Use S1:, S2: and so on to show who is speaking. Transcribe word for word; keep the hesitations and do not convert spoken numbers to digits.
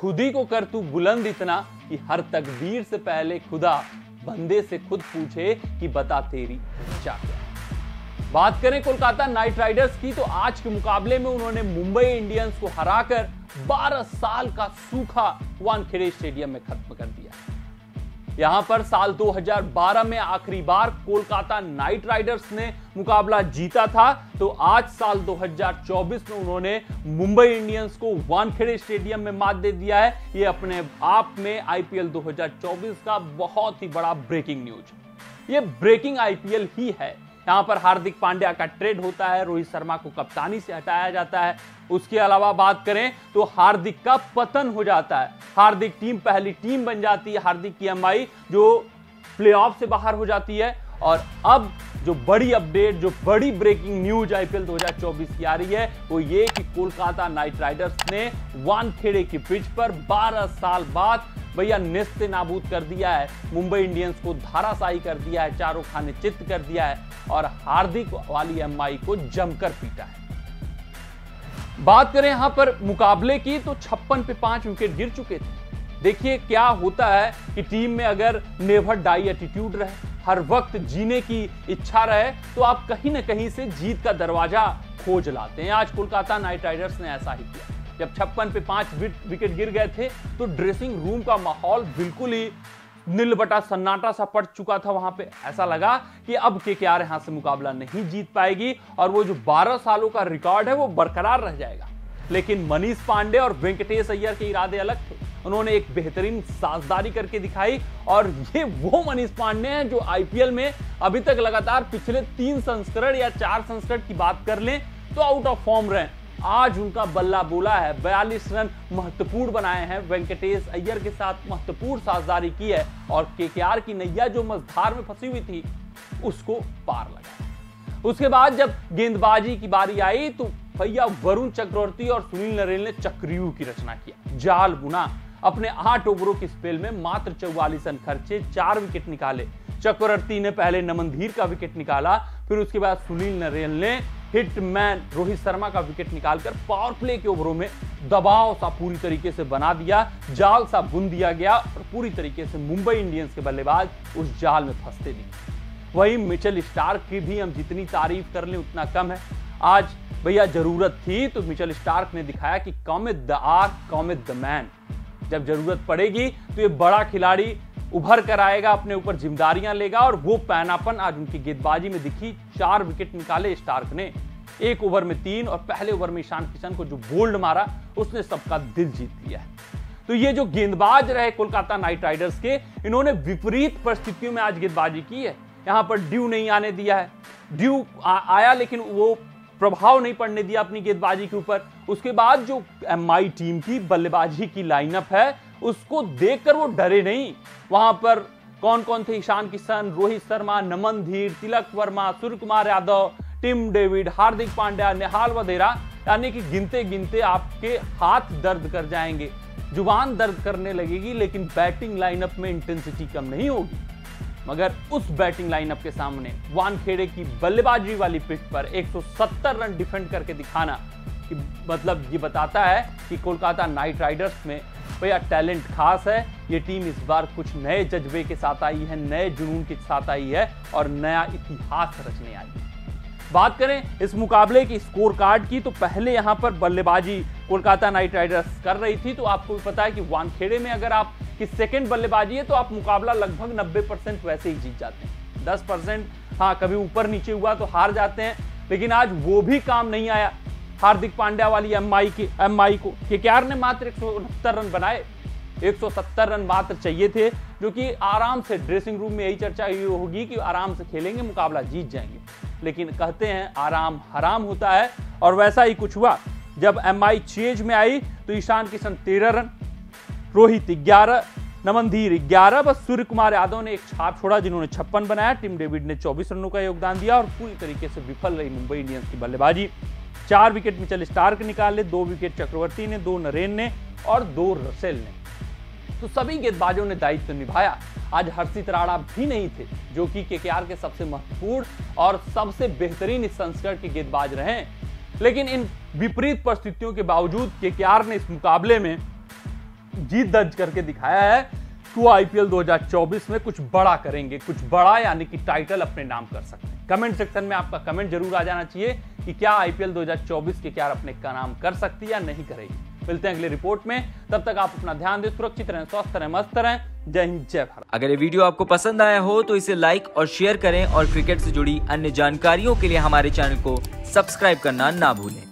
S1: खुद ही को कर तू बुलंद इतना कि हर तकदीर से पहले खुदा बंदे से खुद पूछे कि बता तेरी क्या क्या। बात करें कोलकाता नाइट राइडर्स की तो आज के मुकाबले में उन्होंने मुंबई इंडियंस को हराकर बारह साल का सूखा वानखेड़े स्टेडियम में खत्म कर दिया। यहां पर साल दो हज़ार बारह में आखिरी बार कोलकाता नाइट राइडर्स ने मुकाबला जीता था, तो आज साल दो हज़ार चौबीस में उन्होंने मुंबई इंडियंस को वानखेड़े स्टेडियम में मात दे दिया है। यह अपने आप में आईपीएल दो हज़ार चौबीस का बहुत ही बड़ा ब्रेकिंग न्यूज, यह ब्रेकिंग आईपीएल ही है। यहां पर हार्दिक पांड्या का ट्रेड होता है, रोहित शर्मा को कप्तानी से हटाया जाता है। उसके अलावा बात करें तो हार्दिक का पतन हो जाता है, हार्दिक टीम पहली टीम बन जाती है, हार्दिक की एमआई जो प्लेऑफ से बाहर हो जाती है। और अब जो बड़ी अपडेट, जो बड़ी ब्रेकिंग न्यूज आईपीएल दो हज़ार चौबीस की आ रही है वो ये कि कोलकाता नाइट राइडर्स ने वानखेड़े की पिच पर बारह साल बाद भैया नेस्ते नाबूद कर दिया है, मुंबई इंडियंस को धाराशायी कर दिया है, चारों खाने चित्त कर दिया है और हार्दिक वाली एमआई को जमकर पीटा है। बात करें यहां पर मुकाबले की तो छप्पन पे पांच विकेट गिर चुके थे। देखिए क्या होता है कि टीम में अगर नेवर डाई एटीट्यूड रहे, हर वक्त जीने की इच्छा रहे, तो आप कहीं ना कहीं से जीत का दरवाजा खोज लाते हैं। आज कोलकाता नाइट राइडर्स ने ऐसा ही किया। जब छप्पन पे पांच विकेट गिर गए थे तो ड्रेसिंग रूम का माहौल बिल्कुल ही नीलबटा सन्नाटा सा पड़ चुका था। वहां पे ऐसा लगा कि अब केकेआर यहां से मुकाबला नहीं जीत पाएगी और वो जो बारह सालों का रिकॉर्ड है वो बरकरार रह जाएगा। लेकिन मनीष पांडे और वेंकटेश अय्यर के इरादे अलग थे। उन्होंने एक बेहतरीन साझेदारी करके दिखाई और ये वो मनीष पांडे हैं जो आईपीएल में अभी तक लगातार पिछले तीन संस्करण या चार संस्करण की बात कर लें तो आउट ऑफ फॉर्म रहे। आज उनका बल्ला बोला है, बयालीस रन महत्वपूर्ण बनाए हैं, वेंकटेश अय्यर के साथ महत्वपूर्ण साझेदारी की है और केकेआर की नैया जो मझधार में फंसी हुई थी उसको पार लगा। उसके बाद जब गेंदबाजी की बारी आई तो भैया वरुण चक्रवर्ती और सुनील नरेन ने चक्रव्यूह की रचना किया, जाल बुना। अपने आठ ओवरों की स्पेल में मात्र चौवालीस रन खर्चे, चार विकेट निकाले। चक्रवर्ती ने पहले नमनधीर का विकेट निकाला, फिर उसके बाद सुनील नरेन ने हिटमैन रोहित शर्मा का विकेट निकालकर पावर प्ले के ओवरों में दबाव सा पूरी तरीके से बना दिया, जाल सा बुन दिया गया और पूरी तरीके से मुंबई इंडियंस के बल्लेबाज उस जाल में फंसते नहीं। वही मिचेल स्टार्क की भी हम जितनी तारीफ कर लें उतना कम है। आज भैया जरूरत थी तो मिचेल स्टार्क ने दिखाया कि come is the arc, come is the man. जब जरूरत पड़ेगी तो ये बड़ा खिलाड़ी उभर कर आएगा, अपने ऊपर जिम्मेदारियां लेगा और वो पैनापन आज उनकी गेंदबाजी में दिखी। चार विकेट निकाले स्टार्क ने, एक ओवर में तीन और पहले ओवर में ईशान किशन को जो बोल्ड मारा उसने सबका दिल जीत लिया। तो ये जो गेंदबाज रहे कोलकाता नाइट राइडर्स के, इन्होंने विपरीत परिस्थितियों में आज गेंदबाजी की है। यहां पर ड्यू नहीं आने दिया है, ड्यू आ, आया लेकिन वो प्रभाव नहीं पड़ने दिया अपनी गेंदबाजी के ऊपर। उसके बाद जो एमआई टीम की बल्लेबाजी की लाइनअप है उसको देखकर वो डरे नहीं। वहां पर कौन कौन थे? ईशान किशन, रोहित शर्मा, नमनधीर, तिलक वर्मा, सूर्य कुमार यादव, टिम डेविड, हार्दिक पांड्या, नेहाल वधेरा, यानी कि गिनते गिनते आपके हाथ दर्द कर जाएंगे, जुबान दर्द करने लगेगी, लेकिन बैटिंग लाइनअप में इंटेंसिटी कम नहीं होगी। मगर उस बैटिंग लाइनअप के सामने वानखेड़े की बल्लेबाजी वाली पिच पर एक सौ सत्तर रन डिफेंड करके दिखाना कि मतलब ये बताता है कि कोलकाता नाइट राइडर्स में भैया टैलेंट खास है। ये टीम इस बार कुछ नए जज्बे के साथ आई है, नए जुनून के साथ आई है और नया इतिहास रचने आई है। बात करें इस मुकाबले की स्कोर कार्ड की तो पहले यहां पर बल्लेबाजी कोलकाता नाइट राइडर्स कर रही थी। तो आपको भी पता है कि वानखेड़े में अगर आप की सेकेंड बल्लेबाजी है तो आप मुकाबला लगभग नब्बे परसेंट वैसे ही जीत जाते हैं। दस परसेंट हाँ कभी ऊपर नीचे हुआ तो हार जाते हैं, लेकिन आज वो भी काम नहीं आया हार्दिक पांड्या वाली एमआई की एमआई को। केकेआर ने मात्र एक सौ उनहत्तर रन बनाए, एक सौ सत्तर रन मात्र चाहिए थे, जो कि आराम से ड्रेसिंग रूम में यही चर्चा ये होगी कि आराम से खेलेंगे, मुकाबला जीत जाएंगे। लेकिन कहते हैं आराम हराम होता है और वैसा ही कुछ हुआ। जब एमआई चेज में आई तो ईशान किशन तेरह रन, रोहित ग्यारह, नमनधीर ग्यारह, बस सूर्य कुमार यादव ने एक छाप छोड़ा जिन्होंने छप्पन बनाया। टिम डेविड ने चौबीस रनों का योगदान दिया और पूरी तरीके से विफल रही मुंबई इंडियंस की बल्लेबाजी। चार विकेट मिचेल स्टार्क निकाले, दो विकेट चक्रवर्ती ने, दो नरेन ने और दो रसेल ने। तो सभी गेंदबाजों ने दायित्व तो निभाया। आज हर्षित राणा भी नहीं थे जो कि केकेआर के सबसे महत्वपूर्ण और सबसे बेहतरीन इस संस्करण के गेंदबाज रहे, लेकिन इन विपरीत परिस्थितियों के बावजूद केकेआर ने इस मुकाबले में जीत दर्ज करके दिखाया है कि वो आईपीएल दो हज़ार चौबीस में कुछ बड़ा करेंगे, कुछ बड़ा यानी कि टाइटल अपने नाम कर सकते हैं। कमेंट सेक्शन में आपका कमेंट जरूर आ जाना चाहिए कि क्या आईपीएल दो हज़ार चौबीस के क्या अपने का नाम कर सकती है या नहीं करेगी। मिलते हैं अगले रिपोर्ट में, तब तक आप अपना ध्यान दें, सुरक्षित रहें, स्वस्थ रहें, मस्त रहें। जय हिंद, जय भारत।
S2: अगर ये वीडियो आपको पसंद आया हो तो इसे लाइक और शेयर करें और क्रिकेट से जुड़ी अन्य जानकारियों के लिए हमारे चैनल को सब्सक्राइब करना ना भूलें।